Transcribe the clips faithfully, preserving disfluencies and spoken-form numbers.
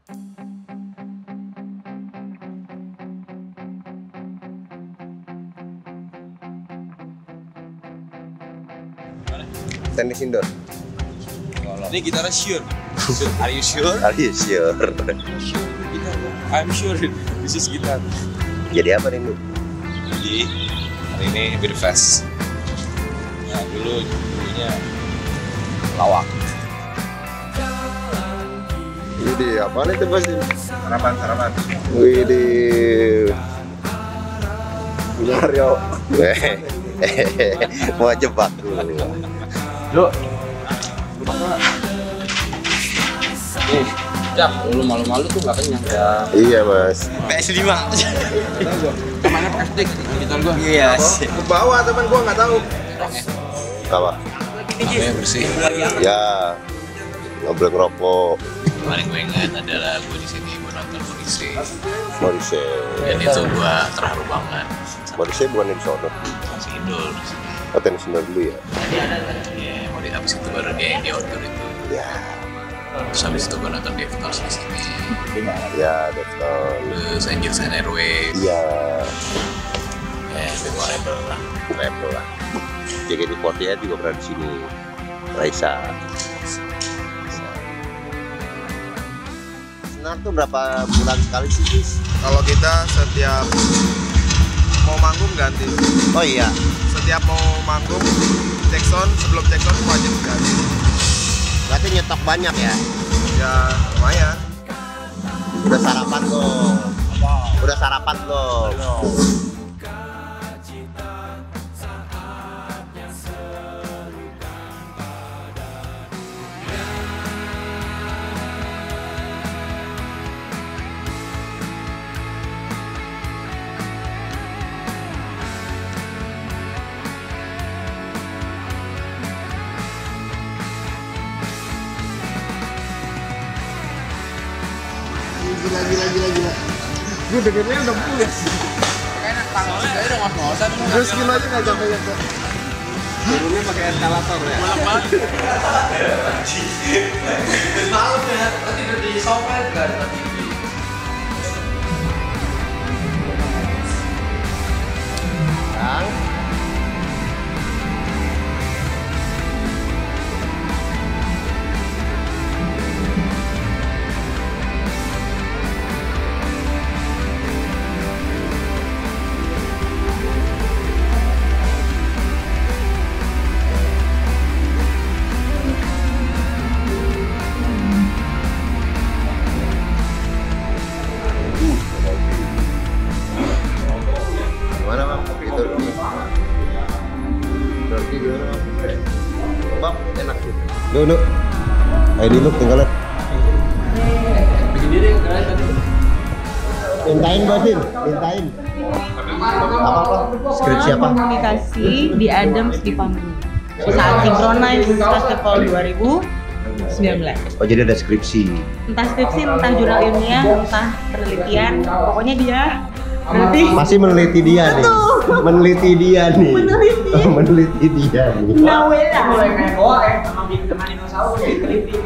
Tenis indoor. Ini gitarnya sure. Are you sure? Are you sure? Sure. Gitar. I'm sure. This is gitar. Jadi apa nih lu? Jadi hari ini Beer Fest. Nah dulu dulunya lawak. Widih, apaan itu bos? Sarapan sarapan. Widih. Mario. Mau jebak dulu. Lu. Nih, Cak, lu malu-malu tuh gak kenyang ya. Iya mas. P S lima. Temannya plastik, gitar gua. Iya sih. Ke bawah teman gua nggak tahu. Apa? Oke, bersih. Ya, ngobrol ngerokok. Paling gue ingat adalah gue di sini gue nonton Morrissey Morrissey. dan itu gue terharu banget. Morrissey bukan di sono. Masih indoor di sini. Oh, tenis indoor dulu ya. Ya, mau di habis itu baru dia yang di outdoor itu. Ya, Terus habis itu gue nonton Deftones di sini. ya Deftones. Terus Angels and Airwaves. Iya, Ya, memorable lah. Rebel lah. J K T empat puluh delapan juga pernah di sini. Raisa. Senar tuh berapa bulan sekali sih, Gis? Kalau kita setiap mau manggung ganti. Oh iya. Setiap mau manggung cek sound, sebelum cek sound wajib ganti. Berarti nyetok banyak ya? Ya lumayan. Udah sarapan loh. Udah sarapan loh. Gila gila gila gila. Gue dengernya udah pulas. Kayaknya tangan saya udah ngos-ngosan. Terus gila aja nggak sampai sampai. Turunnya pakai eskalator ya. Malu ya, tadi udah di sofa juga ada T V. Bang. Gimana bang? Itu dulu. Berarti gimana bang? Bang, enak sih. Lu, lu. Ayo di lu tinggal lihat. Mintain bosin, mintain. Apa-apa? Skripsi apa? Komunikasi di Adams di panggung saat Synchronize Festival dua ribu sembilan belas. Oh jadi ada skripsi. Entah skripsi, entah jurnal ilmiah, entah penelitian, pokoknya dia berarti Masih meneliti dia nih. Meneliti dia nih. Meneliti. Meneliti dia nih. Nawela. Mulai main bola ya, sama teman dinosaurus ya, teliti.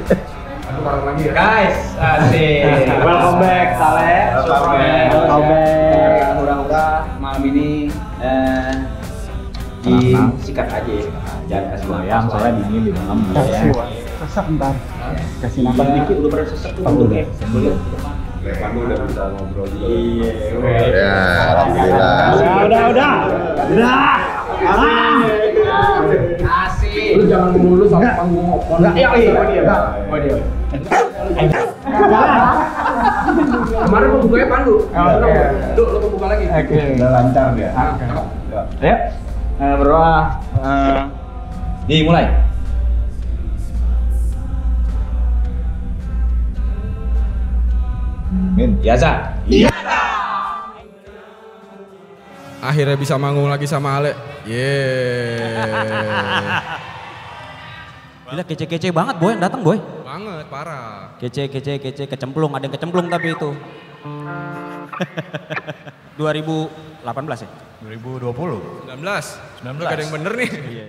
Guys, asik. Welcome back, Saleh. Welcome back. Welcome back. Mudah-mudahan malam ini eh, disikat aja, jangan kasih bayang soalnya dingin di dalam. Kasih sesak ntar. Kasih nambah dikit udah pada sesak tuh. Udah. Pandu udah bisa ngobrol juga. Iya. Ya, alhamdulillah. Udah udah udah. Asik. Lu jangan mulu sama panggung opon. Iya, iya, dia. Oh, dia. Kemarin mau bukanya Pandu. Oke. Lu lu buka lagi. Oke, udah lancar dia. Ayo. Eh, berdoa. Eh, dimulai. Min, biasa. Iya. Akhirnya bisa manggung lagi sama Ale. Yeay. Gila kece-kece banget boy yang datang boy. Banget, parah. Kece, kece, kece, kecemplung. Ada yang kecemplung tapi itu. dua ribu delapan belas ya? dua ribu dua puluh. sembilan belas. sembilan belas. Gak ada yang bener nih. Iya.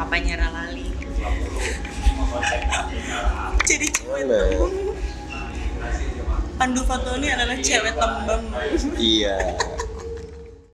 papanya Ralali. Jadi cewek Boleh. tembem. Pandu Fatoni adalah cewek tembem. Iya.